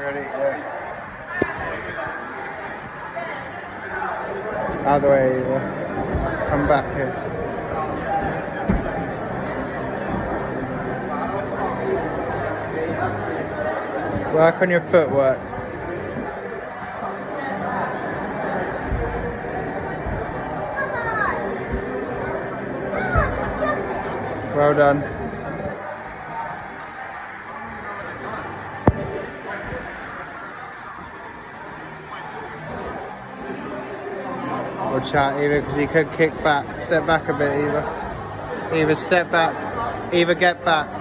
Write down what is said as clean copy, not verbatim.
Ready? Yeah. Other way, Eva. Come back here. Work on your footwork. Well done. Watch out, Eva, because he could kick back. Step back a bit, Eva. Eva, step back. Eva, get back.